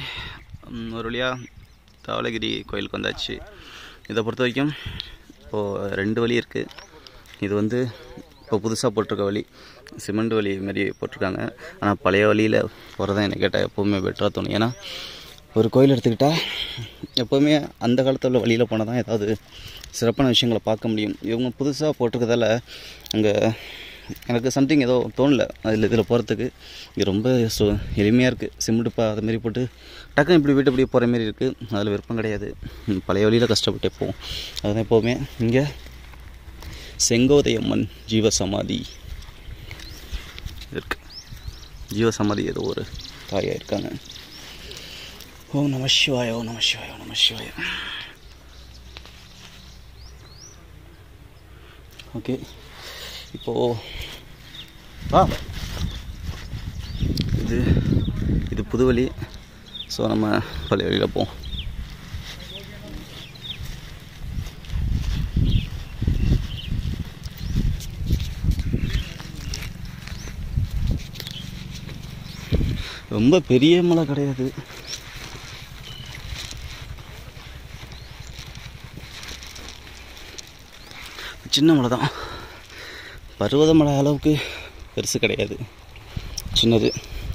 ஒரு வழியாக தவளகிரி கோயிலுக்கு வந்தாச்சு. இதை பொறுத்த வரைக்கும் இப்போது 2 வழி இருக்குது. இது வந்து இப்போ புதுசாக போட்டிருக்க வழி, சிமெண்ட் வழி மாரி போட்டிருக்காங்க. ஆனால் பழைய வழியில் போகிறதான் என்னை கேட்டால் எப்போவுமே பெட்டராக தோணும். ஏன்னா ஒரு கோயில் எடுத்துக்கிட்டால் எப்போவுமே அந்த காலத்தில் உள்ள வழியில் போனால் தான் ஏதாவது சிறப்பான விஷயங்களை பார்க்க முடியும். இவங்க புதுசாக போட்டிருக்கதால அங்கே எனக்கு சம்திங் ஏதோ தோணலை இதில் போகிறதுக்கு. இது ரொம்ப எளிமையாக இருக்குது. சிமெண்ட்டுப்பா அதுமாரி போட்டு டக்குன்னு இப்படி வீட்டு இப்படி போகிற மாரி இருக்குது. அதில் விருப்பம் கிடையாது. பழைய வழியில் கஷ்டப்பட்டே போவோம். அதுதான் எப்போவுமே. இங்கே செங்கோதையம்மன் ஜீவசமாதி இருக்கு. ஜீவசமாதி ஏதோ ஒரு தாயாக இருக்காங்க. ஓம் நம சிவாய, ஓம் நம சிவாய, ஓம் நம சிவாய. ஓகே, இப்போது இது புது வழி. ஸோ நம்ம பழைய வழியில் போவோம். ரொம்ப பெரிய மலை கிடையாது, சின்ன மலை தான். பருவத மலை அளவுக்கு பெருசு கிடையாது, சின்னது.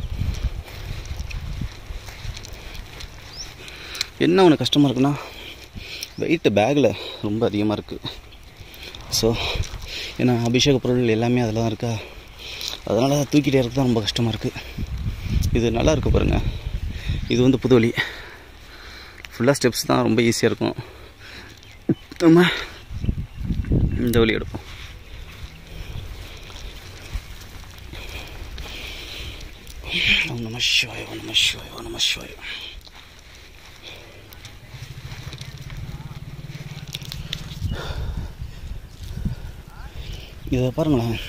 என்ன ஒன்று கஷ்டமாக இருக்குன்னா வெயிட்டு பேக்கில் ரொம்ப அதிகமாக இருக்குது. ஸோ ஏன்னா அபிஷேக பொருள் எல்லாமே அதில் தான் இருக்கா, அதனால் தூக்கிட்டே இருக்க தான் ரொம்ப கஷ்டமாக இருக்குது. இது நல்லா இருக்குது பாருங்கள். இது வந்து புது வழி. ஃபுல்லாக ஸ்டெப்ஸ் தான், ரொம்ப ஈஸியாக இருக்கும். நம்ம இந்த வழி எடுப்போம். ஓம் நம சிவாய, ஓம் நம சிவாய, ஓம் நம சிவாய. இதை பாருங்களேன்,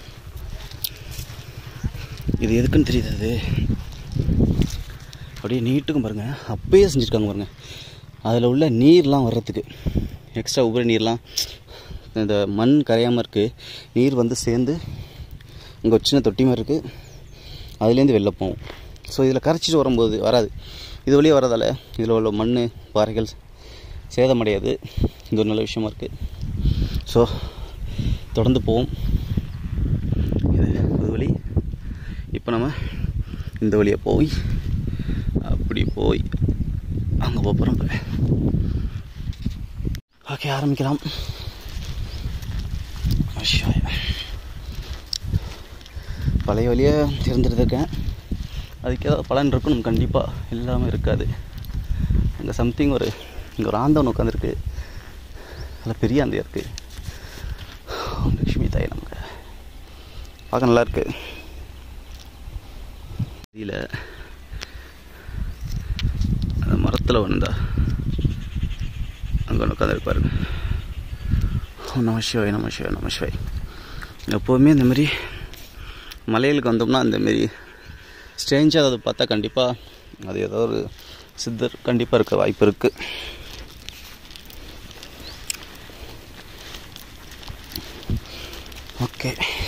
இது எதுக்குன்னு தெரியுது. அது அப்படியே நீட்டுக்கும் பாருங்கள், அப்பயே செஞ்சுருக்காங்க பாருங்கள். அதில் உள்ள நீர்லாம் வர்றதுக்கு எக்ஸ்ட்ரா உபரி நீர்லாம் இந்த மண் கரையாமல் இருக்குது. நீர் வந்து சேர்ந்து இங்கே ஒரு சின்ன தொட்டி மாதிரி இருக்குது, அதுலேருந்து வெளில போகும். ஸோ இதில் கரைச்சிட்டு வரும்போது வராது, இது வழியே வரதால் இதில் உள்ள மண் பாறைகள் சேதமடையாது. இது ஒரு நல்ல விஷயமா இருக்குது. ஸோ தொடர்ந்து போவோம். இது புது வழி. இப்போ நம்ம இந்த வழியை போய் அப்படி போய் அங்கே போகிறோம். ஓகே, ஆரம்பிக்கலாம். பழைய வழியை தேர்ந்தெடுத்திருக்கேன். அதுக்கு ஏதாவது பலன் இருக்கணும் கண்டிப்பாக, எல்லாமே இருக்காது. அங்கே சம்திங் இங்கே ஒரு ஆந்தவன் உட்காந்துருக்கு, அதில் பெரிய ஆந்தையாக இருக்குது. லட்சுமி தாய் நமக்கு பார்க்க நல்லாயிருக்கு. இதில் அந்த மரத்தில் வந்தா அங்கே உட்காந்துருப்பாரு. நம சிவாய், நம சிவாய், நம சிவாய். எப்போவுமே இந்தமாரி மலைகளுக்கு வந்தோம்னா இந்தமாரி ஸ்ட்ரேஞ்சாக அதை பார்த்தா கண்டிப்பாக அது ஏதோ ஒரு சித்தர் கண்டிப்பாக இருக்க வாய்ப்பு இருக்குது. ஓகே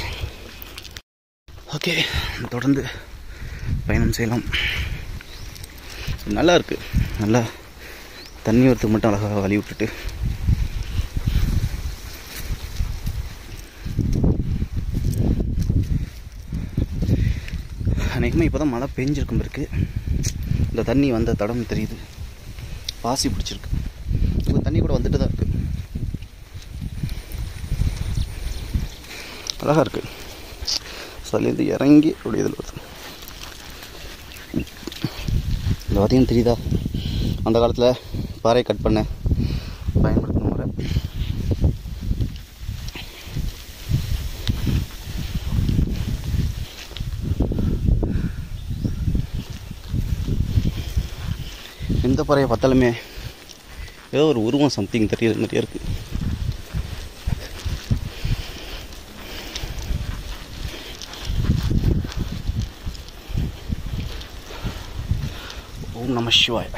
ஓகே, தொடர்ந்து பயணம் செய்யலாம். நல்லா இருக்குது. நல்லா தண்ணி வரத்துக்கு மட்டும் அழகாக வழி விட்டுட்டு அநேகமாக இப்போ தான் மழை பெஞ்சிருக்கும் இருக்குது. இந்த தண்ணி வந்த தடம் தெரியுது, பாசி பிடிச்சிருக்கு. இப்போ தண்ணி கூட வந்துட்டு தான் இருக்குது, அழகாக இருக்குது. அதுலேருந்து இறங்கி அப்படி இதில் வருது. இந்த வாத்தியம் தெரியுதா, அந்த காலத்தில் பாறை கட் பண்ண பயன்படுத்தின முறை. எந்த பாறையை பார்த்தாலுமே ஏதோ ஒரு உருவம் சம்திங் தெரியுற மாதிரியே இருக்குது. ஓம் நம சிவாய.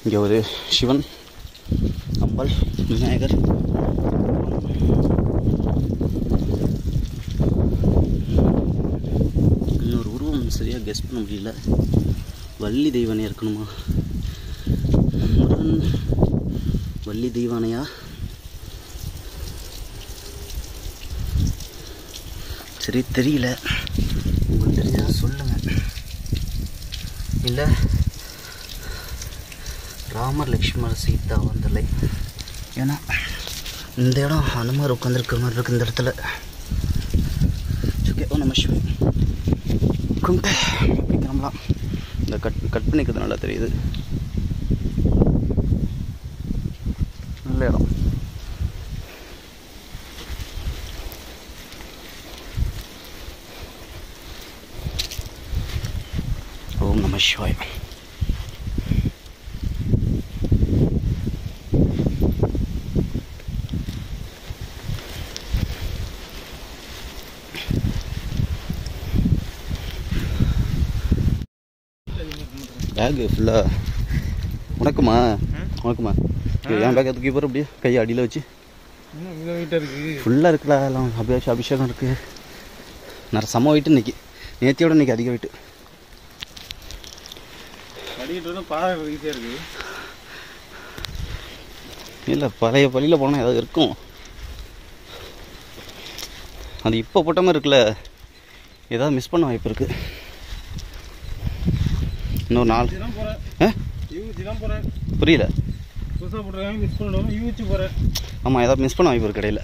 இங்கே ஒரு சிவன், அம்பாள், விநாயகர், இன்னொரு உருவம் சரியாக கெஸ் பண்ண முடியல. வள்ளி தெய்வானையா இருக்கணுமா? முருகன் வள்ளி தெய்வானையா? சரி தெரியல, உங்களுக்கு தெரிஞ்சதா சொல்லுங்கள். இல்லை ராமர் லக்ஷ்மணர் சீதா வந்தலை. ஏன்னா இந்த இடம் அனுமார் உட்காந்துருக்க மாதிரி இருக்குது இந்த இடத்துல. ஓகே, நம்ம சிவன் கும்பிட்டு அப்படி கிளம்பலாம். இந்த கட் பண்ணிக்கிறது நல்லா தெரியுது. நல்ல இடம். ஓம் நம சிவாய. பேகு ஃபுல்லாக உனக்குமா? என் பேக்கை தூக்கி போகிற அப்படியே கையை அடியில் வச்சு ஃபுல்லாக இருக்குல்ல. எல்லாம் அபிஷேகம் இருக்குது. நிறைய சம வெயிட்டு இன்னைக்கு, நேத்தியோட இன்னைக்கு அதிக வெயிட்டு. இல்லை பழைய பள்ளியில் போனால் ஏதாவது இருக்கும். அது இப்போ போட்ட மாதிரி இருக்குல்ல, ஏதாவது மிஸ் பண்ண வாய்ப்பு இருக்குது. இன்னொரு 4 புரியல. ஆமாம், ஏதாவது மிஸ் பண்ண வாய்ப்பு இருக்கு. கடையில்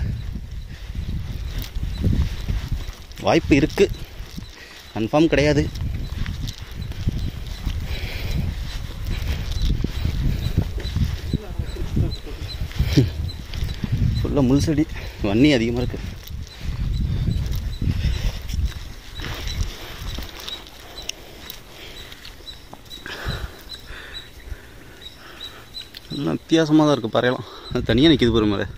வாய்ப்பு இருக்குது, கன்ஃபார்ம் கிடையாது. ஃபுல்லாக முள் செடி, வன்னி அதிகமாக இருக்குது. எல்லாம் வித்தியாசமாக தான் இருக்குது. பறையலாம் அது தனியாக நிற்கிது போகிற மாதிரி.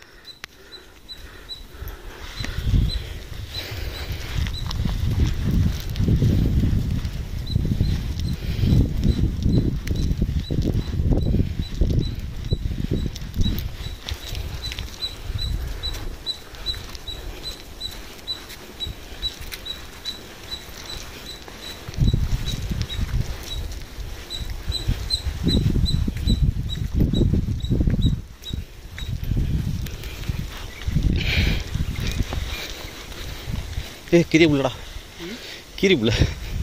கீரி புள்ளடா, கீரி புள்ள.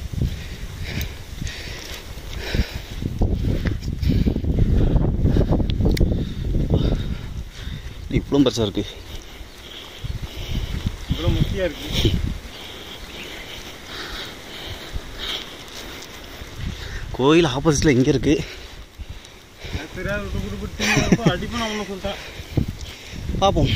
இவ்வளோ பெருசாக இருக்கு. கோயில் ஆப்போசிட்டில் இங்கே இருக்கு. பார்ப்போம்.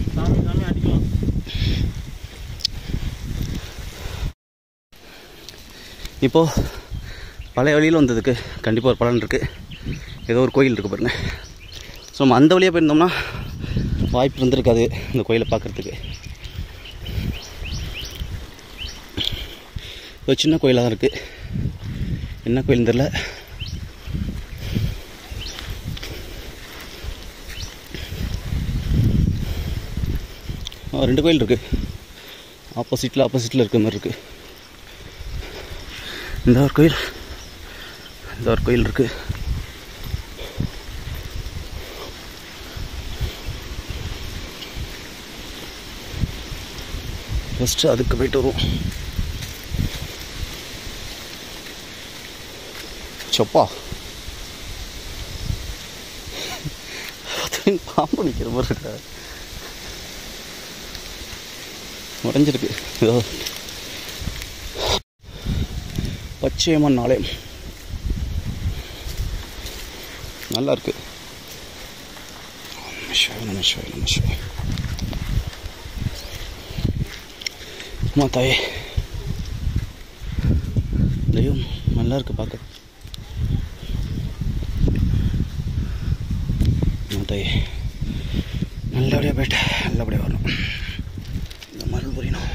இப்போது பழைய வழியில் வந்ததுக்கு கண்டிப்பாக ஒரு பலன் இருக்குது. ஏதோ ஒரு கோயில் இருக்குது பாருங்கள். ஸோ நம்ம அந்த வழியாக போயிருந்தோம்னா வாய்ப்பு இருந்திருக்காது இந்த கோயிலை பார்க்குறதுக்கு. ஒரு சின்ன கோயிலாக தான் இருக்குது. என்ன கோயில் தெரில. ரெண்டு கோயில் இருக்குது. ஆப்போசிட்டில் இருக்கிற மாதிரி இருக்குது. இந்த ஒரு கோயில், இந்த ஒரு கோயில் இருக்குது. ஃபஸ்ட்டு அதுக்கு போயிட்டு வருவோம். சொப்பா பாம்பு நிற்கிற மாதிரி இருக்கா? உடஞ்சிருக்கு ஏதோ. பச்சையம்மன் ஆலயம் நல்லா இருக்கு. அம்மா தாயே, தெய்வம் நல்லா இருக்கு பார்க்க. அம்மா தாயே, நல்லபடியாக போயிட்டு நல்லபடியாக வரணும். இந்த மருள் புரியணும்.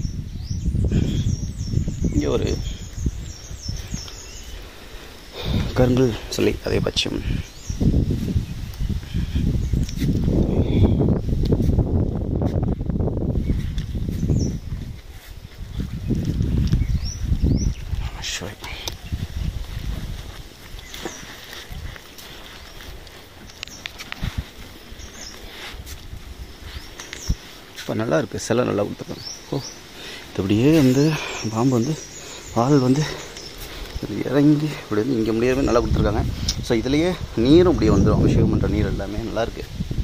இங்கே ஒரு கருங்கல் சிலை அதிகபட்சம். இப்போ நல்லா இருக்குது, சிலை நல்லா கொடுத்துருக்காங்க. இது அப்படியே வந்து பாம்பு வந்து ஆள் வந்து இறங்கி இப்படி வந்து இங்கே முடியாமல் நல்லா கொடுத்துருக்காங்க. ஸோ இதுலேயே நீரும் அப்படியே வந்துடும், அபிஷேகம் பண்ணுற நீர் எல்லாமே நல்லாயிருக்கு.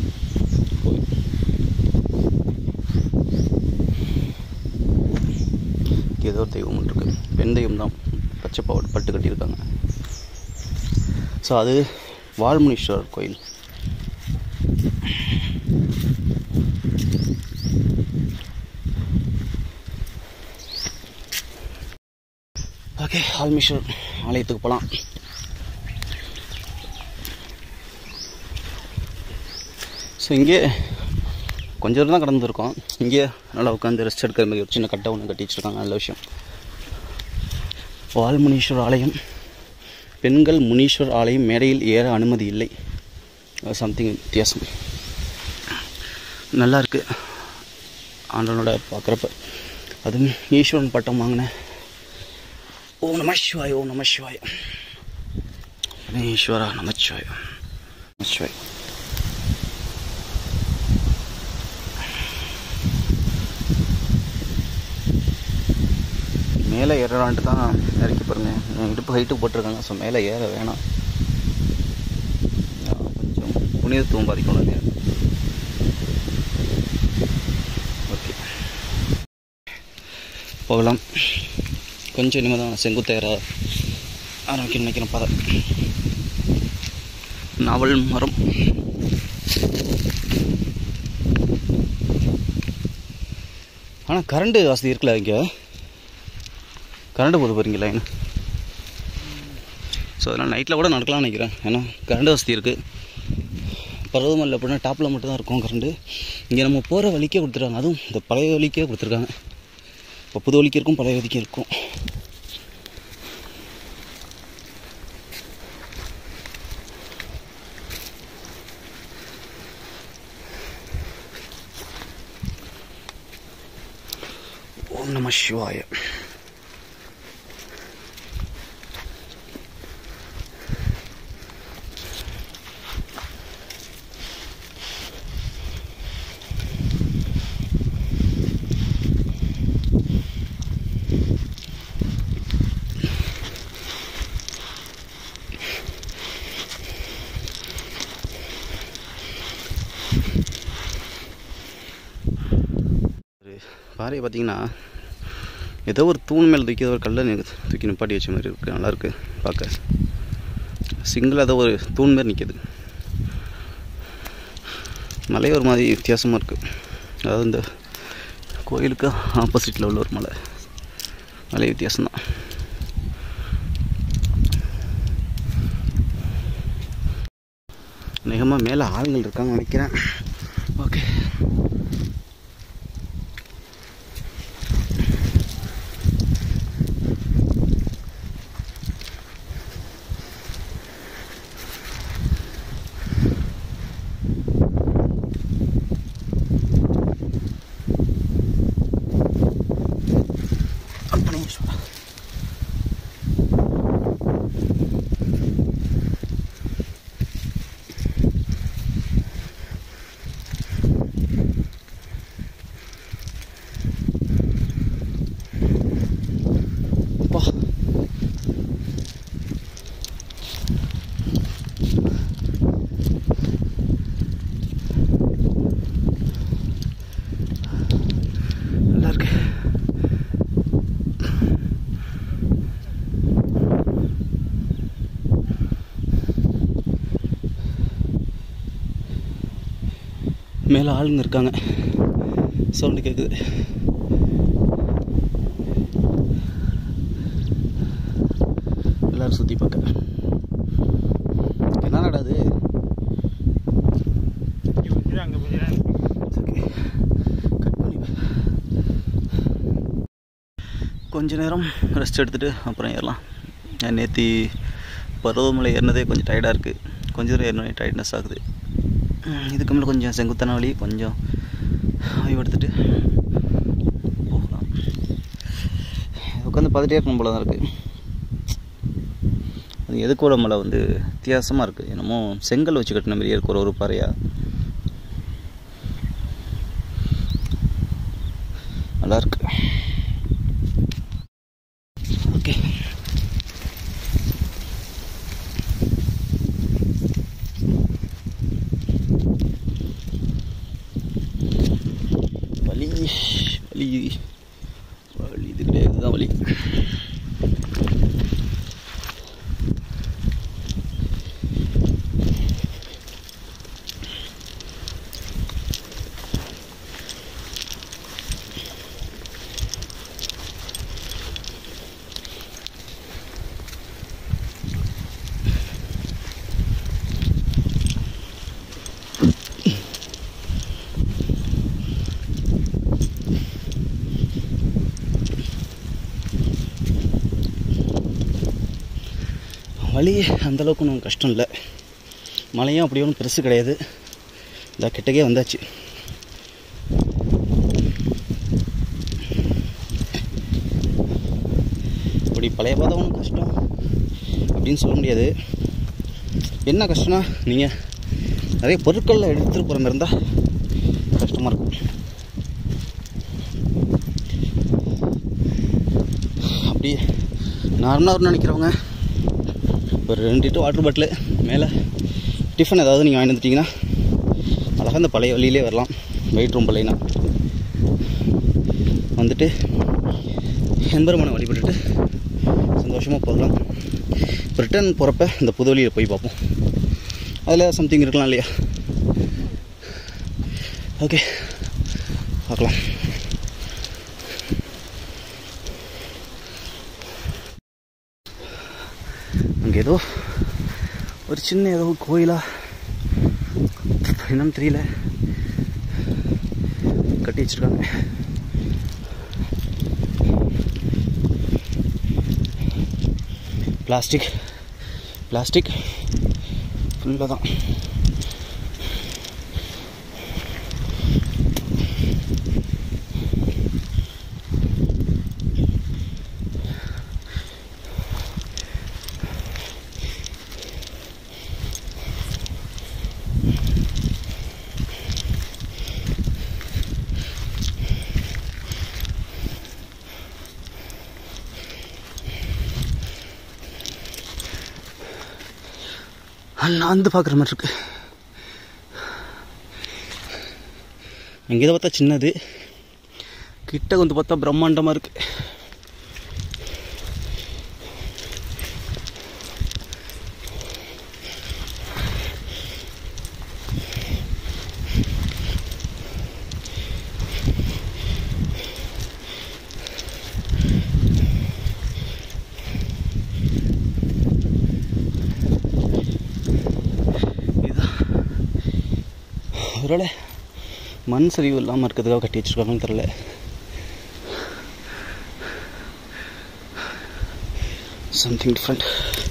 ஏதோ ஒரு தெய்வம் இருக்குது, பெண் தெய்வம் தான், பச்சை பட்டு கட்டியிருக்காங்க. ஸோ அது வால்முனீஸ்வரர் கோயில். ஓகே, வால்மீஸ்வரர் ஆலயத்துக்கு போகலாம். ஸோ இங்கே கொஞ்சம் தூரம் தான் கடந்துருக்கோம். இங்கே நல்லா உட்காந்து ரெஸ்ட் எடுக்கிற மாதிரி ஒரு சின்ன கட்டை ஒன்று கட்டி வச்சுருக்காங்க, நல்ல விஷயம். வால்முனீஸ்வரர் ஆலயம். பெண்கள் முனீஸ்வரர் ஆலயம் மேடையில் ஏற அனுமதி இல்லை. சம்திங் வித்தியாசம் நல்லா இருக்குது. ஆண்டவனோட பார்க்குறப்ப அதுவும் ஈஸ்வரன் பட்டம் வாங்கினேன். ஓம் நம சிவாய, ஓம் நம சிவாய, ஈஸ்வரா நமச்சிவாய, நமச்சிவாய. மேலே ஏறலான்ட்டு தான் இறக்கி பாருங்க, இடுப்பு ஹைட்டு போட்டிருக்காங்க. ஸோ மேலே ஏற வேணாம், கொஞ்சம் புனிதத்துவம் பாதிக்கணும் இல்லையா. ஓகே, போகலாம். கொஞ்சம் இனிமேல் தான் செங்குத்தேற ஆரம்பிக்க நினைக்கிறேன். பாதை நாவல் மரம். ஆனால் கரண்ட் வசதி இருக்குல்ல, இங்கே கரண்ட் போது பாருங்க லைன். ஸோ அதனால் நைட்டில் கூட நடக்கலாம்னு நினைக்கிறேன். ஏன்னா கரண்ட் வசதி இருக்குது. பருவமல்ல அப்படின்னா டாப்பில் மட்டும்தான் இருக்கும் கரண்ட்டு. இங்கே நம்ம போகிற வழிக்கே கொடுத்துருக்காங்க, அதுவும் இந்த பழைய வழிக்கே கொடுத்துருக்காங்க. இப்போ புது வழிக்கு இருக்கும், பழைய வழிக்கு இருக்கும். ஓம் நம சிவாய. பாறையை பார்த்தீங்கன்னா ஏதோ ஒரு தூண் மேலே தூக்கி ஒரு கல்லை தூக்கி நிப்பாட்டி வச்ச மாதிரி இருக்குது. நல்லாயிருக்கு பார்க்க. சிங்கிள் ஏதோ ஒரு தூண் மாரி நிற்கிது. மலை ஒரு மாதிரி வித்தியாசமாக இருக்குது. அதாவது இந்த கோயிலுக்கு ஆப்போசிட்டில் உள்ள ஒரு மலை வித்தியாசம்தான். நிகமாக மேலே ஆளுங்கள் இருக்காங்கன்னு நினைக்கிறேன். ஓகே, நல்லா இருக்கு. மேலே ஆளுங்க இருக்காங்க, சவுண்டு கேட்குது. எல்லாரும் சுற்றி பார்க்க என்ன நடாது. கட் பண்ணி கொஞ்ச நேரம் ரெஸ்ட் எடுத்துகிட்டு அப்புறம் ஏறலாம். நேற்று பருவமலை ஏறினதே கொஞ்சம் டயர்டாக இருக்குது. கொஞ்சம் தூரம் ஏறினே டயர்ட்னஸ் ஆகுது. இதுக்கு மேலே கொஞ்சம் செங்குத்தான வழி, கொஞ்சம் ஓய்வு எடுத்துகிட்டு போகலாம். உட்காந்து பார்த்துட்டே இருக்கணும் போல தான் இருக்குது. அது எதுக்கூட மலை வந்து வித்தியாசமாக இருக்குது. என்னமோ செங்கல் வச்சு கட்டின மாதிரியே இருக்குது ஒரு பாறையாக. நல்லாயிருக்கு. ஓகே, வலி வலி வலி இது கிடையாது, இதுதான் வலி. வழி அந்தளவுக்கு ஒன்றும் கஷ்டம் இல்லை. மழையும் அப்படி ஒன்றும் பெருசு கிடையாது. இந்த கிட்டக்கே வந்தாச்சு. இப்படி பழைய பாதை ஒன்றும் கஷ்டம் அப்படின்னு சொல்ல முடியாது. என்ன கஷ்டம்னா, நீங்கள் நிறைய பொருட்களில் எடுத்துகிட்டு போகிற மாதிரி இருந்தால் கஷ்டமாக இருக்கும். அப்படி நார்மலாக நினைக்கிறவங்க ஒரு 2 லிட்டர் வாட்டர் பாட்டிலு மேலே டிஃபன் ஏதாவது நீங்கள் வாங்கிட்டு வந்துட்டிங்கன்னா அழகாக இந்த பழைய வழியிலே வரலாம். வெயிட் ரொம்ப லைனாக வந்துட்டு எம்பெருமானை வழிபட்டுட்டு சந்தோஷமாக போகலாம். ரிட்டர்ன் போகிறப்ப இந்த புது வழியில் போய் பார்ப்போம். அதில் சம்திங் இருக்கலாம் இல்லையா? ஓகே, பார்க்கலாம். அங்கே ஏதோ ஒரு சின்ன ஏதோ கோயிலா என்னன்னு தெரியல, கட்டி வச்சிருக்காங்க. பிளாஸ்டிக் ஃபுல்லாக தான். அண்ணாந்து பார்க்குற மாதிரி இருக்கு. அங்கே பார்த்தா சின்னது, கிட்ட வந்து பார்த்தா பிரம்மாண்டமாக இருக்கு. ஒருவேளை மண் சரிவு இல்லாமல் இருக்கிறதுக்காக கட்டி வச்சுருக்காங்கன்னு தெரில. Something different.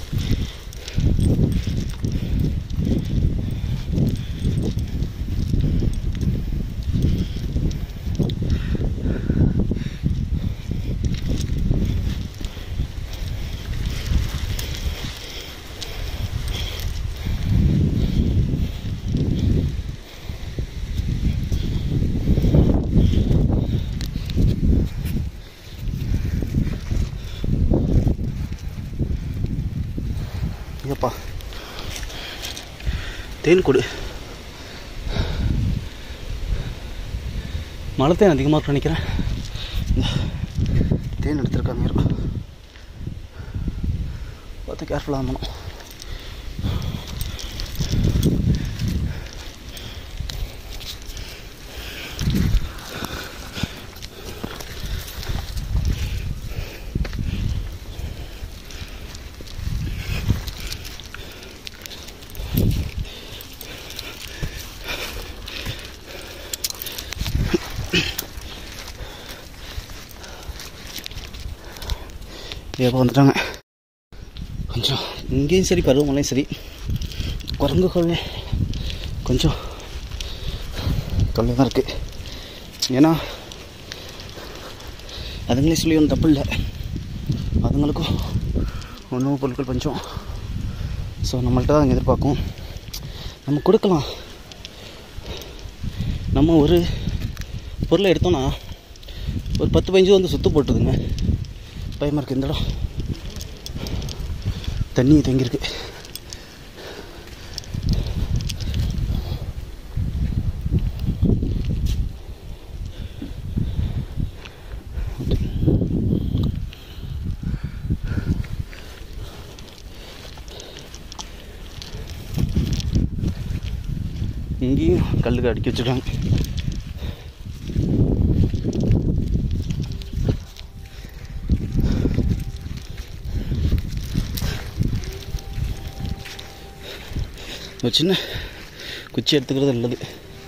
ஐயப்பா, தேன் கொடு. மழை தேன் அதிகமாக இருக்குன்னு நினைக்கிறேன். தேன் எடுத்துருக்காங்க. பார்த்து கேர்ஃபுல்லாக இருந்தோம். எப்போ வந்துட்டாங்க. கொஞ்சம் இங்கேயும் சரி பருவமழையும் சரி குரங்குகள் கொஞ்சம் தொல்லை தான் இருக்குது. ஏன்னா அதுங்களே சொல்லி ஒன்றும் தப்பு இல்லை, அதுங்களுக்கும் உணவுப் பொருட்கள் பஞ்சம். ஸோ நம்மள்ட்ட தான் அங்கே எதிர்பார்க்கும், நம்ம கொடுக்கலாம். நம்ம ஒரு பொருளை எடுத்தோன்னா ஒரு 10-15 வந்து சுற்று போட்டுதுங்க. பயமாக இருக்குது. இந்த இடம் தண்ணி தேங்கியிருக்கு. இங்கேயும் கல்லுக்கு அடுக்கி வச்சுருக்காங்க. ஒரு சின்ன குச்சி எடுத்துக்கிறது நல்லது.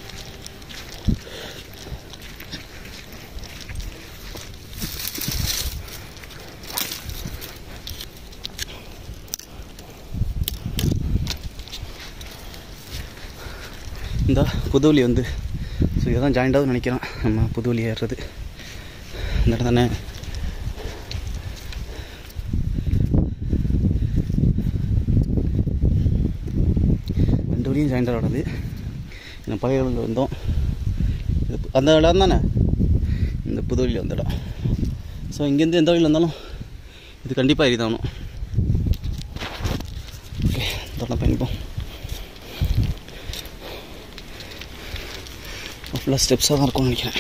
இந்த புதுவலி வந்து ஸோ இதுதான் ஜாயிண்டாகவும் நினைக்கிறேன். நம்ம புதுவலி ஏறுறது இந்த இடம் தானே. ரெண்டு வழியும் ஜாயிண்டாக ஓடுது. இந்த பழைய வழியில் வந்தோம், இது அந்த இடம் தானே இந்த புதுவலியில் வந்த இடம். ஸோ இங்கேருந்து எந்த வழியில் வந்தாலும் இது கண்டிப்பாக எரிதாகணும். ஓகே, தொடர்ந்து பயணிப்போம். ஃபுல்லாக ஸ்டெப்ஸாக தான் இருக்கும்னு நினைக்கிறேன்.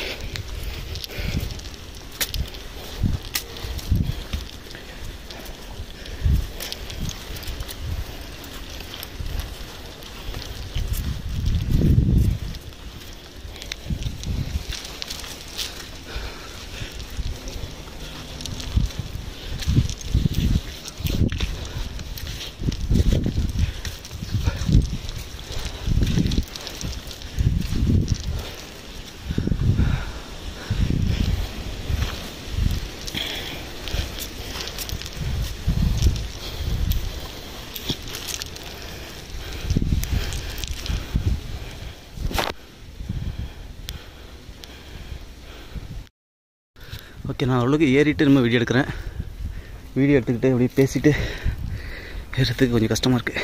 ஓகே, நான் அவ்வளோக்கு ஏறிட்டு நம்ம வீடியோ எடுக்கிறேன். வீடியோ எடுத்துக்கிட்டு அப்படியே பேசிட்டு ஏறுறதுக்கு கொஞ்சம் கஷ்டமாக இருக்குது.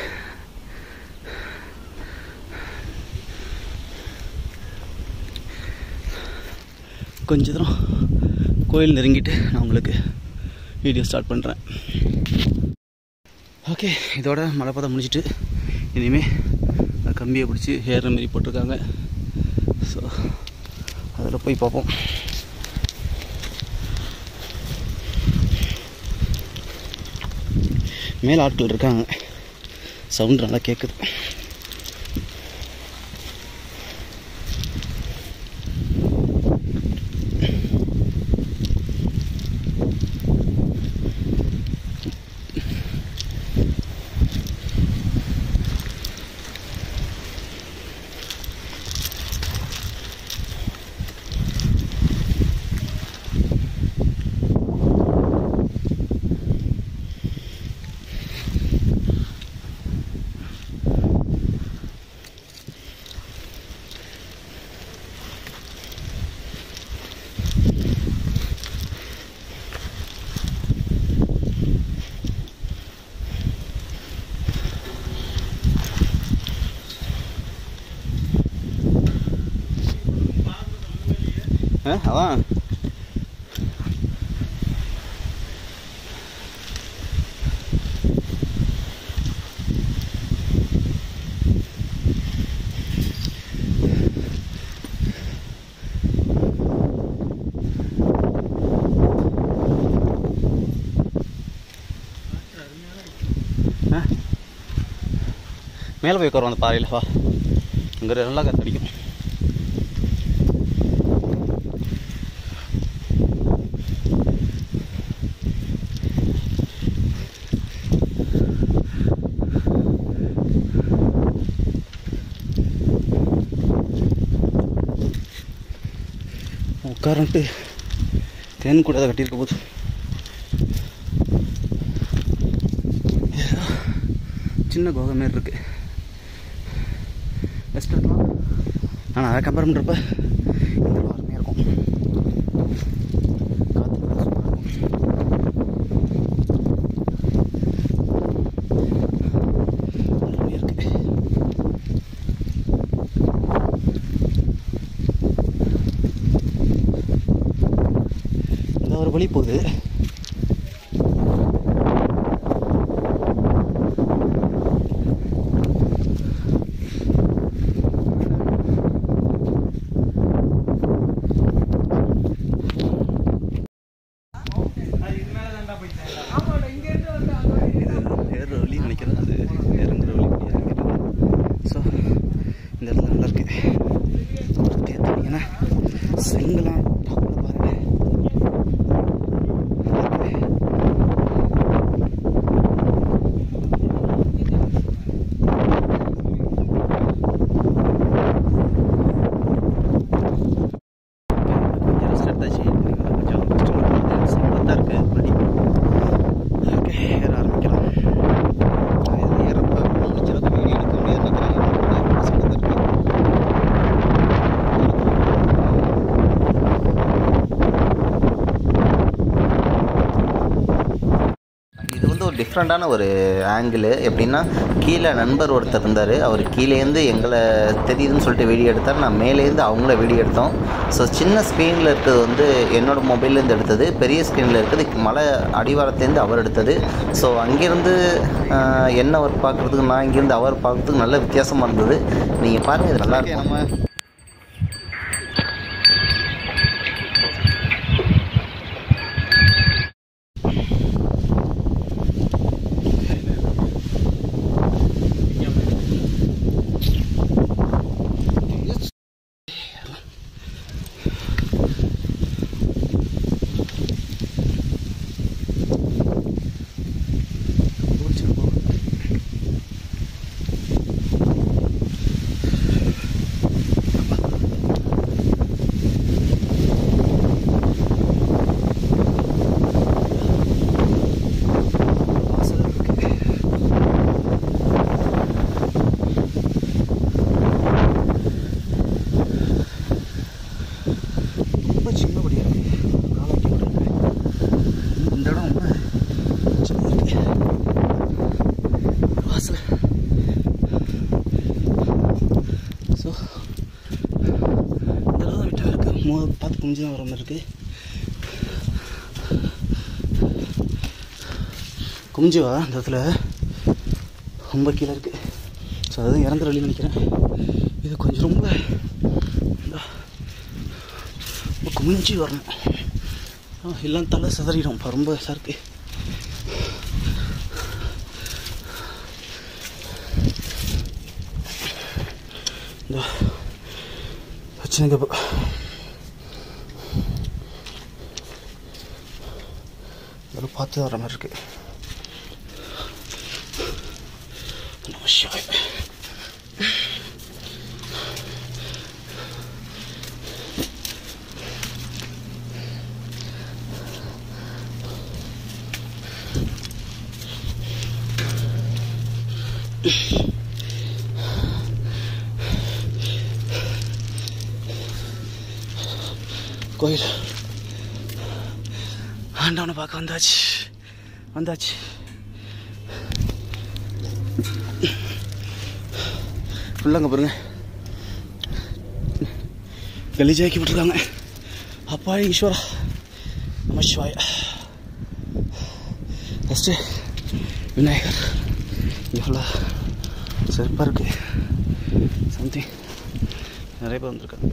கொஞ்சம் தூரம் கோயில் நெருங்கிட்டு நான் உங்களுக்கு வீடியோ ஸ்டார்ட் பண்ணுறேன். ஓகே, இதோட மலைப்பாதை முடிச்சுட்டு இனிமேல் கம்பியை பிடிச்சி ஏறுற மாரி போட்டிருக்காங்க. ஸோ அதில் போய் பார்ப்போம். மேலே ஆட்கள் இருக்காங்க, சவுண்ட் நல்லா கேட்குது. அதான் மேலே போய் உட்காருவோம் அந்த பாறையில். வா, அங்கே நல்லா காற்றடிக்கும். உட்காரன்ட்டு தேன் கூட அதை கட்டியிருக்க போது சின்ன குகை மாரி இருக்குது. பெஸ்ட் இருக்கலாம். ஆனால் அதை கம்பேர் பண்ணுறப்ப இந்த அருமையாக இருக்கும். காற்று அருமையாக இருக்குது. இந்த ஒரு வழி போகுது. வேறு வழி நினைக்கிறேன், அது இறங்குற வழி இறங்குறது. ஸோ இந்த இடத்துல நல்லா இருக்கு. ஏன்னா செங்கலாம் டாப்பில் பாருங்க. டிஃப்ரெண்ட்டான ஒரு ஆங்கிள். எப்படின்னா, கீழே நண்பர் ஒருத்தர் இருந்தார். அவர் கீழேருந்து எங்களை தெரியுதுன்னு சொல்லிட்டு வீடியோ எடுத்தார். நான் மேலேருந்து அவங்கள வீடியோ எடுத்தோம். ஸோ சின்ன ஸ்க்ரீனில் இருக்கிறது வந்து என்னோடய மொபைல்லேருந்து எடுத்தது, பெரிய ஸ்க்ரீனில் இருக்கிறது மலை அடிவாரத்துலேருந்து அவர் எடுத்தது. ஸோ அங்கேருந்து என்ன அவர் பார்க்குறதுக்கு, நான் இங்கேருந்து அவர் பார்க்குறதுக்கு நல்ல வித்தியாசமாக இருந்தது. நீங்கள் பாருங்கள், இது நல்லா இருக்கு. நம்ம பார்த்து குஞ்சு தான் வர மாதிரி இருக்குது. குஞ்சுவா இந்த இடத்துல ரொம்ப கீழே இருக்குது. ஸோ அதுதான் இறங்குற வழின்னு நினைக்கிறேன். இது கொஞ்சம் ரொம்ப குமிஞ்சு வரணும், எல்லாம் தலை சிதறிடும். இப்போ ரொம்ப இதாக இருக்குது. இந்த வச்சுங்க பார்த்து வர மாதிரி இருக்கு. கோயில் ஆண்டவனை பார்க்க வந்தாச்சு. ஃபுல்லாங்க பாருங்க, கலிஜாக்கி விட்டுருக்காங்க. அப்பா ஈஸ்வரா நம சிவாய. ஃபஸ்ட்டு விநாயகர் இவ்வளோ சிறப்பாக இருக்கு. சம்திங் நிறைய பேர் வந்திருக்காங்க.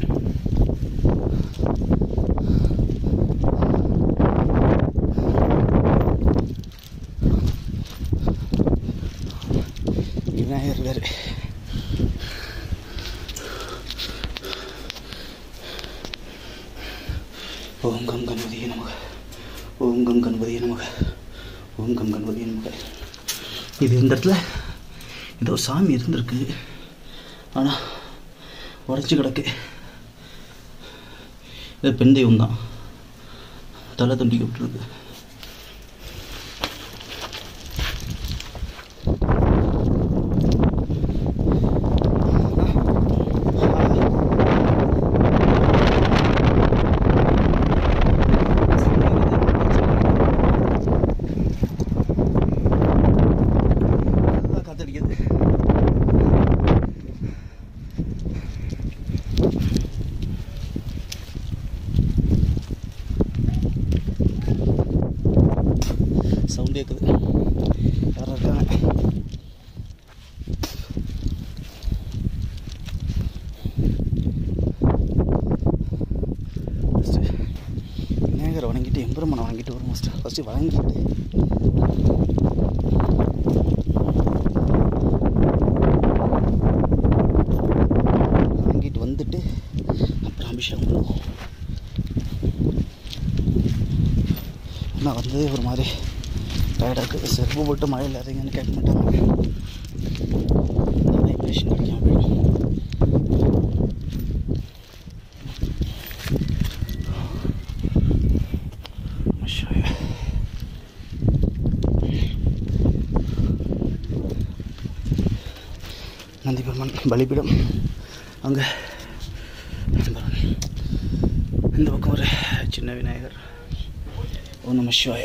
விநாயகர் இருக்காரு. ஓம் கம் கணபதியே நமக, ஓம் கம் கணபதியே நமக, ஓம் கம் கணபதியே நமக. இது இந்த இடத்துல ஏதோ சாமி இருந்திருக்கு, ஆனால் உடச்சி கிடக்கு. இது பெண் தெய்வம் தான், தலை தண்டிக்க விட்டுருக்கு. சவுண்ட் கேட்குது. யாரும் இருக்காங்க. விநாயகரை வணங்கிட்டு எம்பெருமானை வணங்கிட்டு வரும். ஃபஸ்ட்டு வணங்கிட்டு வந்துட்டு அப்புறம் அபிஷேகம் பண்ணுவோம். நான் வந்து ஒரு மாதிரி டயர்டாக இருக்குது. செருப்பு போட்டு மழையில் இறங்கன்னு கேட்க மாட்டாங்க. வைப்ரேஷன் கிடைக்காம போயிடும். நந்திபெருமான் பலிபீடம் அங்கே. இந்த பக்கம் ஒரு சின்ன விநாயகர். ஓம் நம சிவாய.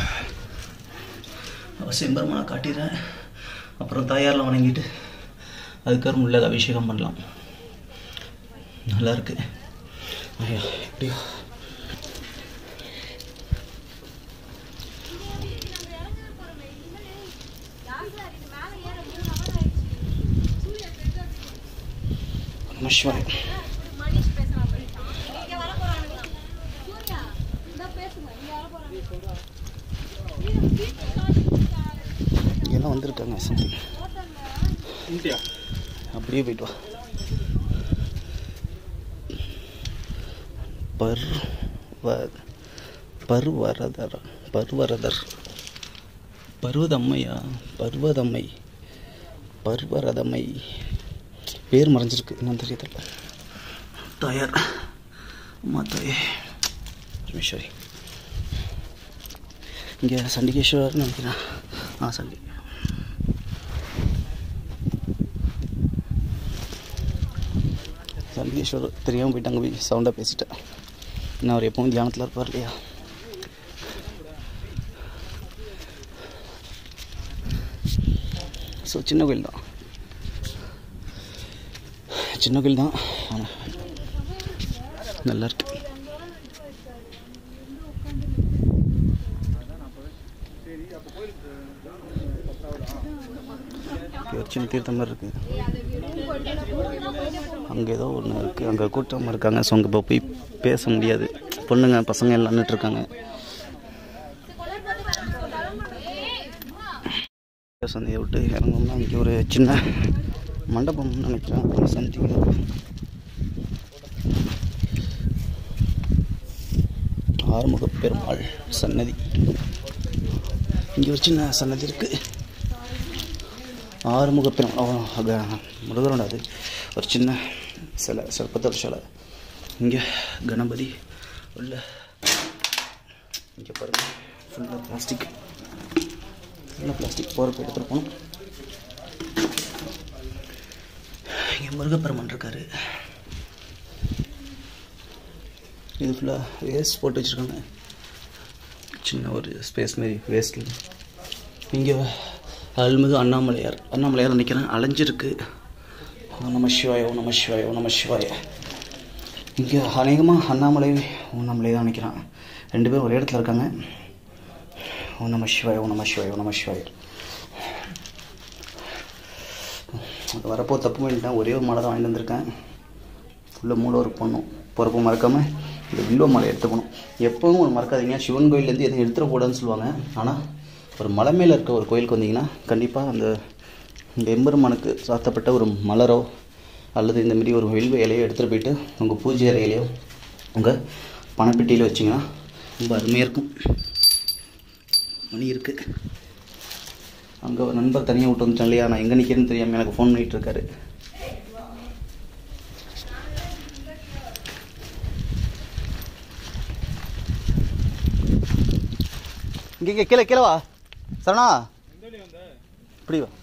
அவசியம் பெருமானை காட்டிடுறேன். அப்புறம் தாயாரில் வணங்கிட்டு அதுக்கப்புறம் உள்ள அபிஷேகம் பண்ணலாம். நல்லாயிருக்கு. ஐயா எப்படியோ நம சிவாய. இங்கெல்லாம் வந்திருக்காங்க சம்திங். அப்படியே போயிட்டு வா. பர்வரதர் பர்வதம்மையா? பர்வரதம்மை பேர் மறைஞ்சிருக்கு, என்னன்னு தெரியல. தாயார் அம்மா தாயே பரமேஸ்வரி. இங்கே சண்டிகேஸ்வரர்னு நினைக்கிறேன். சண்டி. சண்டிகேஸ்வரர் தெரியாமல் போயிட்டு அங்கே போய் சவுண்டாக பேசிட்டேன். இன்னும் அவர் எப்பவும் தியானத்தில் இருப்பார் இல்லையா? ஸோ சின்ன கோயில் தான். ஆனால் நல்லாயிருக்கு. ஒரு சின்ன தீர்த்தம் மாதிரி இருக்குது. அங்கே ஏதோ ஒன்று இருக்குது. அங்கே கூட்டமாக இருக்காங்க. ஸோ அங்கே இப்போ போய் பேச முடியாது. பொண்ணுங்க பசங்க எல்லாம் நின்றுட்டுருக்காங்க. சந்தையை விட்டு இறங்கணும்னா இங்கே ஒரு சின்ன மண்டபம்னு நினைக்கிறேன். சந்தி ஆறுமுக பெருமாள் சன்னதி. இங்கே ஒரு சின்ன சன்னதி இருக்குது. ஆறுமுக பெருமாள் முருகரோட அது ஒரு சின்ன சிலை, சிற்பத்தோட சிலை. இங்கே கணபதி உள்ள. இங்கே பாருங்கள், ஃபுல்லாக பிளாஸ்டிக் போகிறப்ப எடுத்துகிட்டு போகணும். இங்கே முருகப்பெருமான் இருக்கார். இது ஃபுல்லாக வேஸ்ட் போட்டு வச்சுருக்காங்க. சின்ன ஒரு ஸ்பேஸ் மாரி வேஸ்ட்டில். இங்கே அருள்மிகு அண்ணாமலையார் நினைக்கிறேன், அலைஞ்சிருக்கு. ஓம் நம சிவாய. இங்கே அநேகமாக அண்ணாமலை தான் நினைக்கிறான். ரெண்டு பேரும் ஒரே இடத்துல இருக்காங்க. ஓம் நம சிவாய. அது வரப்போ தப்பு பண்ணிட்டேன். ஒரே ஒரு மாலை தான் வாங்கிட்டு வந்திருக்கேன். ஃபுல்லாக மூல ஒர்க் பண்ணணும். போகிறப்போ மறக்காமல் இந்த வில்வ மாலை எடுத்துக்கணும். எப்பவும் ஒரு மறக்காதீங்க. சிவன் கோயிலேருந்து எதுவும் எடுத்துடக்கூடாதுன்னு சொல்லுவாங்க. ஆனால் ஒரு மலை மேலே இருக்க ஒரு கோயிலுக்கு வந்தீங்கன்னா கண்டிப்பாக அந்த எம்பெருமானுக்கு சாத்தப்பட்ட ஒரு மலரோ அல்லது இந்தமாரி ஒரு வில்வ இலையோ எடுத்துகிட்டு போயிட்டு உங்கள் பூஜை அறையிலையோ உங்கள் பணப்பெட்டியில் வச்சிங்கன்னா ரொம்ப அருமையாக இருக்கும். மணி இருக்குது. அங்கே ஒரு நண்பர் தனியாக விட்டு வந்துட்டேன் இல்லையா? நான் எங்கே நிற்கிறேன்னு தெரியாமல் எனக்கு ஃபோன் பண்ணிகிட்டு இருக்காரு. இங்கே கீழே வா சரணா, இப்படி வா.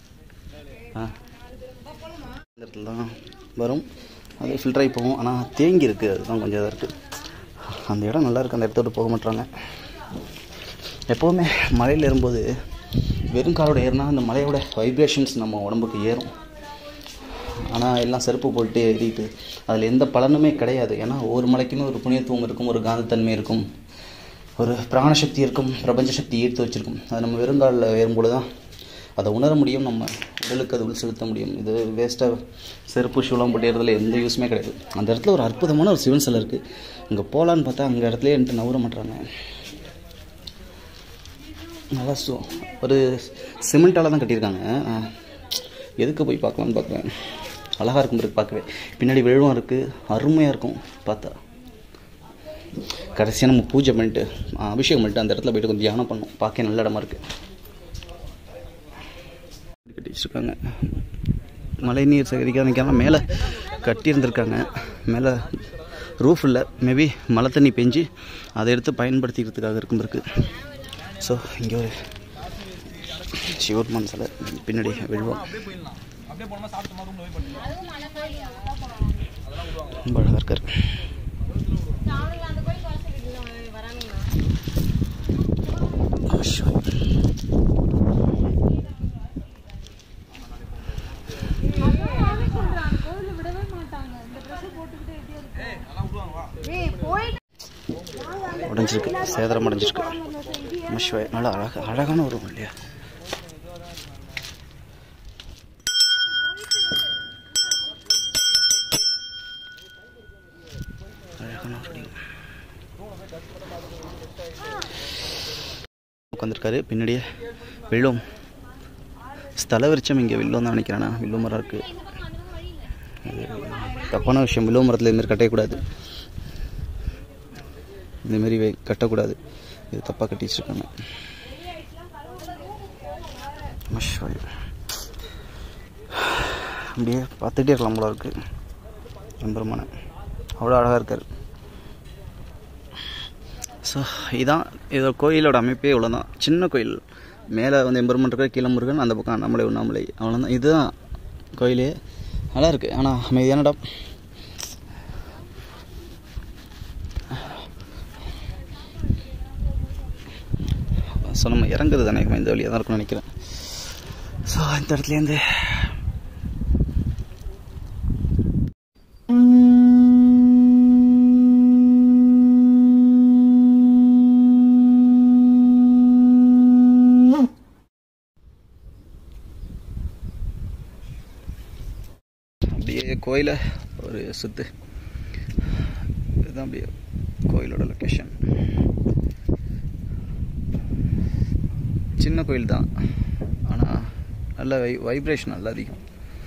இந்த இடத்துல தான் வரும். அது ஃபில்டர் ஆகி போகும். ஆனால் தேங்கி இருக்குது. அதுதான் கொஞ்சம் இதாக இருக்குது. அந்த இடம் நல்லாயிருக்கு. அந்த இடத்த விட்டு போக மாட்டாங்க. எப்போவுமே மலையில் ஏறும்போது வெறும் காலோட ஏறினா அந்த மலையோட வைப்ரேஷன்ஸ் நம்ம உடம்புக்கு ஏறும். ஆனால் எல்லாம் செருப்பு போட்டு ஏறிட்டு அதில் எந்த பலனுமே கிடையாது. ஏன்னா ஒவ்வொரு மலைக்குமே ஒரு புண்ணியத்துவம் இருக்கும், ஒரு காந்தத்தன்மை இருக்கும். ஒரு பிராணசக்தி இருக்கும், பிரபஞ்ச சக்தி ஈர்த்து வச்சுருக்கும். அது நம்ம வெறுங்காலில் ஏறும்போது தான் அதை உணர முடியும், நம்ம உடலுக்கு அது உள் செலுத்த முடியும். இது வேஸ்ட்டாக செருப்பு ஷூலாம் போட்டு ஏறதில் எந்த யூஸுமே கிடையாது. அந்த இடத்துல ஒரு அற்புதமான ஒரு சிவன் சிலை இருக்குது. இங்கே போகலான்னு பார்த்தா அங்கே இடத்துல என்கிட்ட நவர மாட்டுறாங்க. நல்லா ஒரு சிமெண்ட்டால் தான் கட்டியிருக்காங்க. எதுக்கு போய் பார்க்கலான்னு பார்க்குறேன். அழகாக இருக்கும் பிறகு பார்க்கவே. பின்னாடி விழுவம் இருக்குது, அருமையாக இருக்கும் பார்த்தா. கடைசியாக நம்ம பூஜை பண்ணிட்டு அபிஷேகம் பண்ணிட்டு அந்த இடத்துல போய்ட்டு கொஞ்சம் தியானம் பண்ணோம். பார்க்க நல்ல இடமா இருக்குது. கட்டி வச்சுருக்காங்க. மழை நீர் சேகரிக்காம மேலே கட்டியிருந்துருக்காங்க. மேலே ரூஃப் இல்லை, மேபி மழை தண்ணி பெஞ்சு அதை எடுத்து பயன்படுத்திக்கிறதுக்காக இருக்கும் இருக்குது. ஸோ இங்கே ஒரு சிவபெருமான் சிலை, பின்னாடி விழுவோம். ரொம்ப அழகாக இருக்கார். உடஞ்சிருக்கு, சேதரம் அடைஞ்சிருக்கு. நல்லா அழகான ஒரு இல்லையா. உட்காந்துருக்காரு. பின்னாடியே வில்லும் ஸ்தல விருட்சம். இங்கே வில்லும் தான் நினைக்கிறேன்னா, வில்லு மரம் இருக்குது. தப்பான விஷயம், வில்லு மரத்தில் இதுமாரி கட்டக்கூடாது, இதுமாரி கட்டக்கூடாது. இது தப்பாக கட்டி வச்சுருக்காங்க. அப்படியே பார்த்துட்டே இருக்கலாம் போல இருக்குது. எம்பெருமான அவ்வளோ அழகாக இருக்கார். ஸோ இதுதான் இதோட கோயிலோட அமைப்பே இவ்வளோ தான். சின்ன கோயில். மேலே வந்து எம்பெருமான் இருக்கார், கீழே முருகன், அந்த பக்கம் அண்ணாமலை உண்ணாமலை, அவ்வளோதான். இதுதான் கோயிலே. நல்லா இருக்குது, ஆனால் அமைதியான இடம். ஸோ நம்ம இறங்குறது தானே இந்த வழியாக தான் இருக்கும்னு நினைக்கிறேன். ஸோ இந்த இடத்துலேருந்து அப்படியே கோயிலை ஒரு சுத்து. இதுதான் அப்படியே கோயிலோட லொக்கேஷன். சின்ன கோயில் தான், ஆனால் நல்ல வைப்ரேஷன் நல்லா அதிகம்.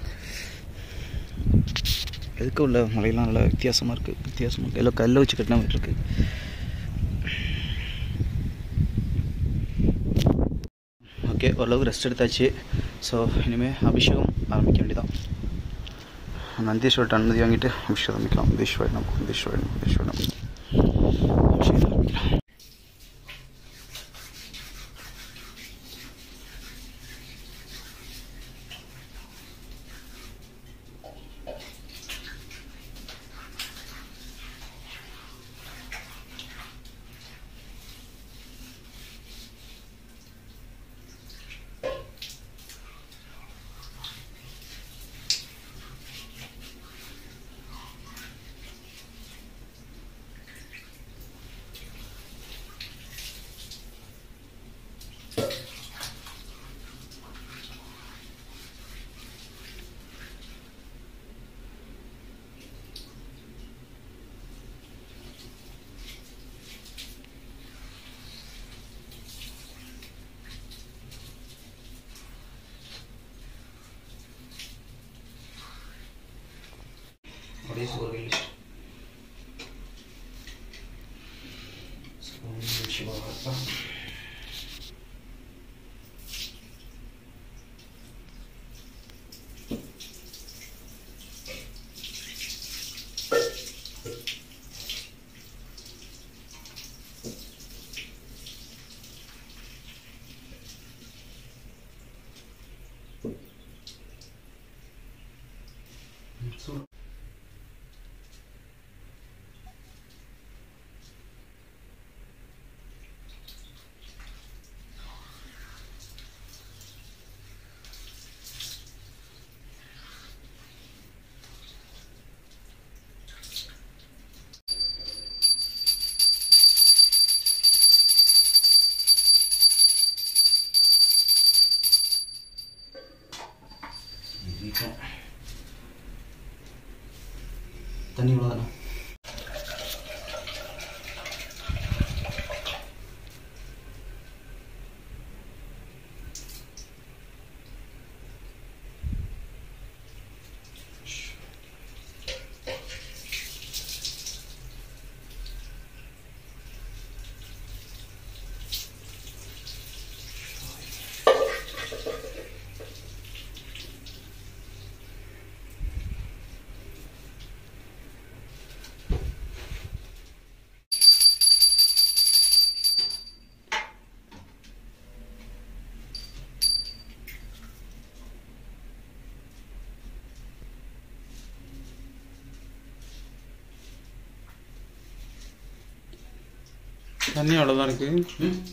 எதுக்கு உள்ள மலையெல்லாம் நல்லா வித்தியாசமாக இருக்குது. எல்லாம் கல்லை வச்சு கட்டின மாதிரி இருக்குது. ஓகே, ஓரளவுக்கு ரெஸ்ட் எடுத்தாச்சு. ஸோ இனிமேல் அபிஷேகம் ஆரம்பிக்க வேண்டியதான். நந்தீஸ்வரர்கிட்ட அனுமதி வாங்கிட்டு அபிஷேகம் ஆரம்பிக்கலாம். அபிஷேகம் ஆரம்பிக்கலாம். அப்படியே சோறு சிவா. தண்ணி அவ்வளோதான் இருக்குது.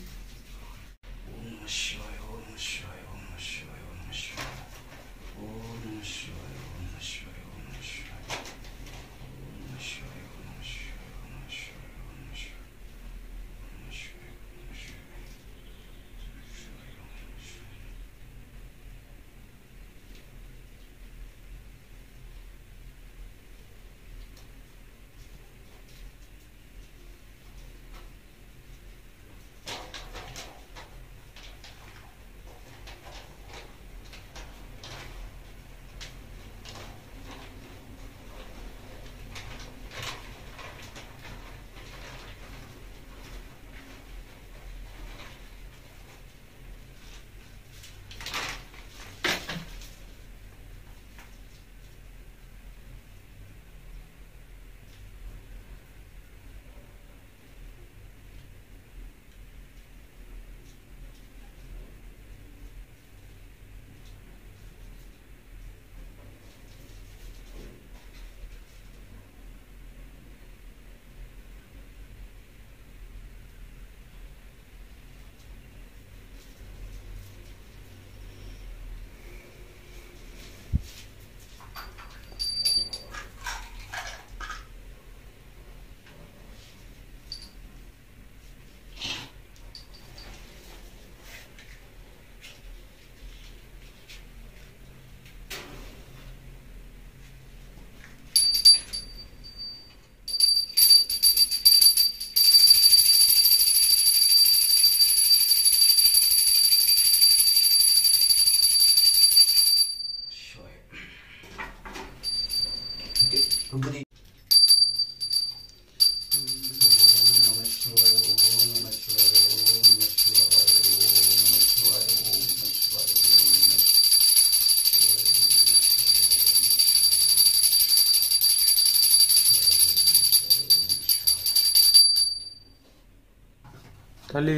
தள்ளி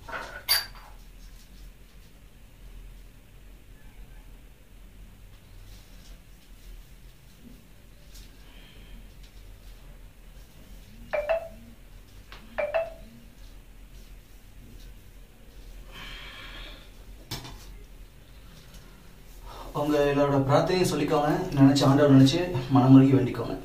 அவங்க எல்லாரோட பிரார்த்தனையும் சொல்லிக்கோங்க. நினச்சி ஆண்டவர் நினச்சி மனமுருகி வேண்டிக்கோங்க.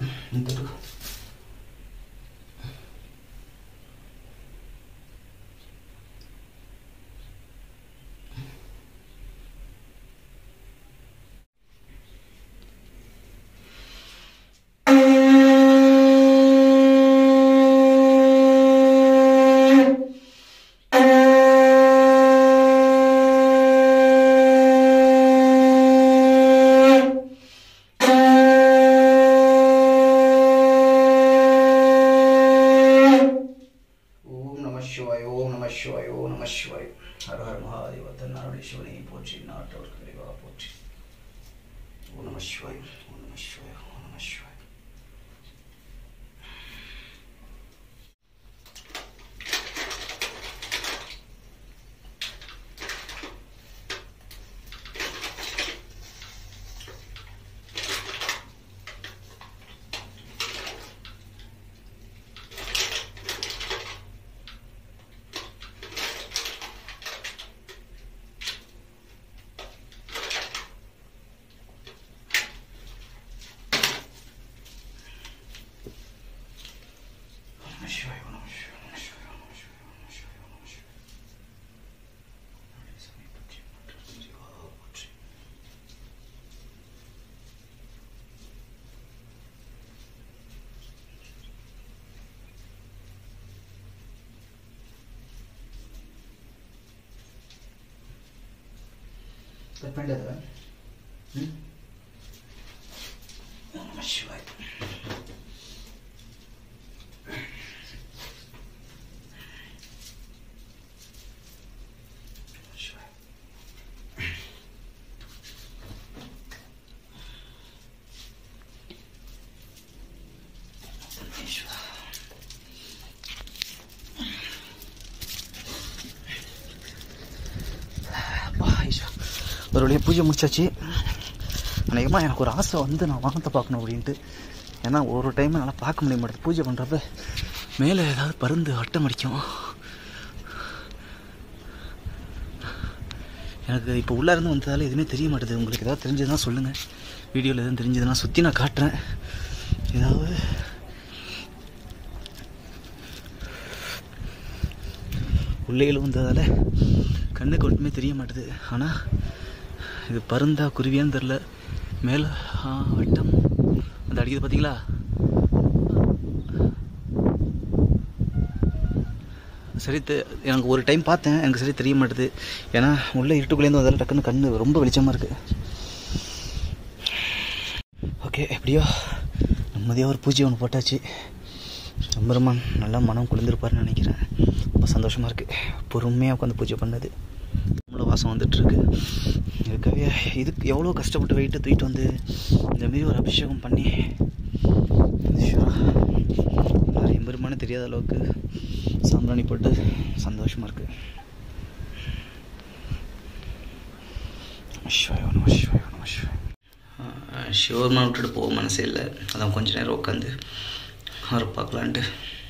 Depende. ஒரு வழியாக பூஜை முடிச்சாச்சு. அநேகமாக எனக்கு ஒரு ஆசை வந்து நான் வானத்தை பார்க்கணும் அப்படின்ட்டு. ஏன்னா ஒரு டைம் என்னால் பார்க்க முடிய மாட்டேது. பூஜை பண்ணுறப்ப மேலே ஏதாவது பருந்து வட்டம் அடிக்கும். எனக்கு இப்போ உள்ளே இருந்து வந்ததால் எதுவுமே தெரிய மாட்டேது. உங்களுக்கு ஏதாவது தெரிஞ்சதுன்னா சொல்லுங்கள், வீடியோவில் எதுவும் தெரிஞ்சதுன்னா சுற்றி நான் காட்டுறேன். ஏதாவது உள்ளேயில் வந்ததால் கண்ணுக்கு ஒன்றுமே தெரிய மாட்டேது. ஆனால் இது பருந்தா குருவியான்னு தெரில. மேலே வட்டம் அந்த அடிக்குது பார்த்தீங்களா? சரி, எனக்கு ஒரு டைம் பார்த்தேன், எனக்கு சரி தெரிய மாட்டேது. ஏன்னா உள்ளே இருட்டுக்குள்ளேருந்து வந்தாலும் டக்குன்னு கண் ரொம்ப வெளிச்சமாக இருக்குது. ஓகே, எப்படியோ நிம்மதியாக ஒரு பூஜை ஒன்று போட்டாச்சு. எம்பெருமான் நல்லா மனம் குளிர்ந்துருப்பார்னு நினைக்கிறேன். ரொம்ப சந்தோஷமாக இருக்குது. பொறுமையாக உட்காந்து பூஜை பண்ணது. நம்மள வாசம் வந்துட்டுருக்கு. இருக்கவே இதுக்கு எவ்வளோ கஷ்டப்பட்டு வெயிட்டை தூக்கிட்டு வந்து இந்தமாரி ஒரு அபிஷேகம் பண்ணி நிறைய எம்பெருமானே தெரியாத அளவுக்கு சாம்பிராணி போட்டு சந்தோஷமாக இருக்குது. சிவபெருமான் விட்டுட்டு போக மனசே இல்லை. அதான் கொஞ்ச நேரம் உட்காந்து அவரை பார்க்கலான்ட்டு.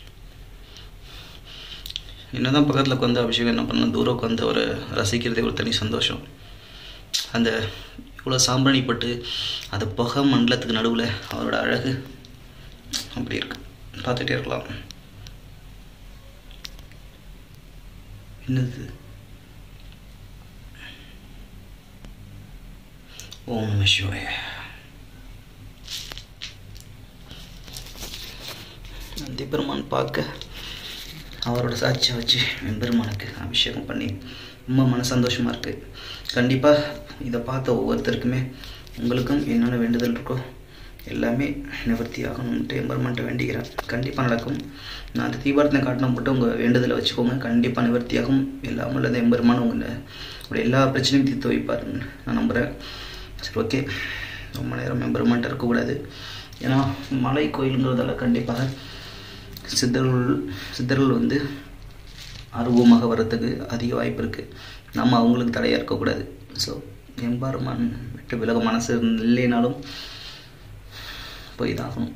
என்னதான் பக்கத்தில் உட்காந்து அபிஷேகம் என்ன பண்ணலாம், தூரம் உட்காந்து அவரை ரசிக்கிறதே ஒரு தனி சந்தோஷம். அந்த இவ்வளோ சாம்பிராணி பட்டு அது புகை மண்டலத்துக்கு நடுவில் அவரோட அழகு அப்படி இருக்கு, பார்த்துட்டே இருக்கலாம். என்னது? ஓம் நம சிவாய. நந்திபெருமான் பார்க்க அவரோட சாட்சியை வச்சு எம்பெருமானுக்கு அபிஷேகம் பண்ணி ரொம்ப மன சந்தோஷமாக இருக்குது. கண்டிப்பாக இதை பார்த்த ஒவ்வொருத்தருக்குமே உங்களுக்கும் என்னென்ன வேண்டுதல் இருக்கோ எல்லாமே நிவர்த்தி ஆகணும்ன்ட்டு எம்பெருமான்ட்ட வேண்டிக்கிறேன். கண்டிப்பாக நடக்கும். நான் அந்த தீபாரத்தனை காட்டினா மட்டும் உங்கள் வேண்டுதலை வச்சுக்கோங்க, கண்டிப்பாக நிவர்த்தியாகும். எல்லாம் உள்ளது எம்பெருமான் உங்களை எல்லா பிரச்சனையும் தீர்த்து வைப்பாருன்னு நான் நம்புகிறேன். சரி, ஓகே, ரொம்ப நேரம் எம்பெருமான்ட்ட இருக்கக்கூடாது. ஏன்னா மலை கோயிலுங்கிறதால கண்டிப்பாக சித்தர்கள் ஆர்வமாக வர்றதுக்கு அதிக வாய்ப்பு இருக்குது. நம்ம அவங்களுக்கு தடையாக இருக்கக்கூடாது. ஸோ எம்பெருமான் விட்டு விலக மனசு இல்லைனாலும் போய் தான் ஆகணும்.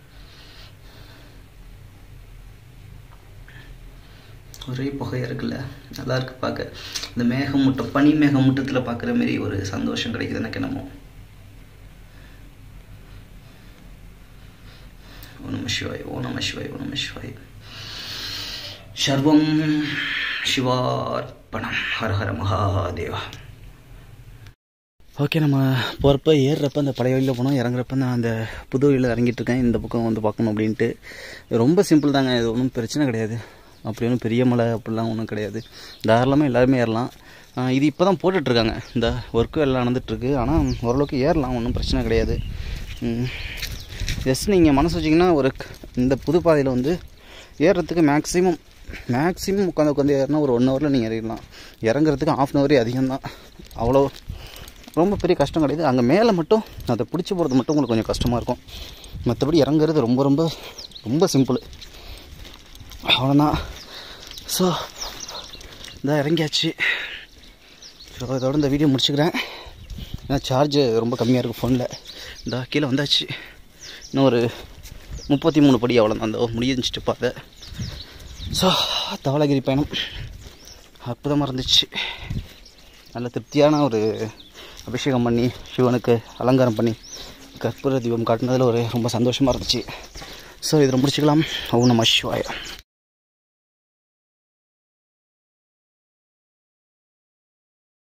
ஒரே புகையாக இருக்குல்ல, நல்லா இருக்கு பார்க்க. இந்த மேகமூட்டம், பனி மேகமூட்டத்தில் பார்க்குற மாரி ஒரு சந்தோஷம் கிடைக்குது எனக்கு. என்னமோ ஓம் நம சிவாய், ஓம் நம சிவாய், ஓம் நம சிவாய். சர்வம் சிவார்ப்பணம். ஹர ஹர மகாதேவா. ஓகே, நம்ம போகிறப்ப ஏறுறப்ப அந்த பழைய வழியில் போனோம், இறங்குறப்ப நான் அந்த புது வழியில் இறங்கிட்டு இருக்கேன். இந்த பக்கம் வந்து பார்க்கணும் அப்படின்ட்டு. ரொம்ப சிம்பிள் தாங்க, இது ஒன்றும் பிரச்சனை கிடையாது. அப்படி ஒன்றும் பெரிய மலை அப்படிலாம் ஒன்றும் கிடையாது. தாராளமாக எல்லாருமே ஏறலாம். இது இப்போ தான் போட்டுட்ருக்காங்க, இந்த ஒர்க்கு எல்லாம் நடந்துகிட்ருக்கு. ஆனால் ஓரளவுக்கு ஏறலாம், ஒன்றும் பிரச்சனை கிடையாது. ஜஸ்ட் நீங்கள் மனசு வச்சிங்கன்னா இந்த புது பாதையில் ஏறுறதுக்கு மேக்ஸிமம் உட்காந்து ஏறினா ஒரு 1 ஹவரில் நீங்கள் ஏறிடலாம். இறங்குறதுக்கு 1/2 ஹவரே அதிகம்தான். அவ்வளோ ரொம்ப பெரிய கஷ்டம் கிடையாது. அங்கே மேலே மட்டும் அதை பிடிச்சி போகிறது மட்டும் உங்களுக்கு கொஞ்சம் கஷ்டமாக இருக்கும். மற்றபடி இறங்குறது ரொம்ப ரொம்ப ரொம்ப சிம்பிள், அவ்வளோதான். ஸோ இதான் இறங்கியாச்சு. ஸோ இதோட இந்த வீடியோ முடிச்சுக்கிறேன். ஏன்னா சார்ஜ் ரொம்ப கம்மியாக இருக்குது ஃபோனில். இந்த கீழே வந்தாச்சு. இன்னும் ஒரு 33 படி அவ்வளோதான், அந்த முடிஞ்சிட்டு பாதை. ஸோ தவளகிரி பயணம் அற்புதமாக இருந்துச்சு. நல்ல திருப்தியான ஒரு அபிஷேகம் பண்ணி சிவனுக்கு அலங்காரம் பண்ணி கற்பூர தீபம் காட்டினதில் ரொம்ப சந்தோஷமாக இருந்துச்சு. ஸோ இதில் முடிச்சுக்கலாம். ஓம் நம சிவாய.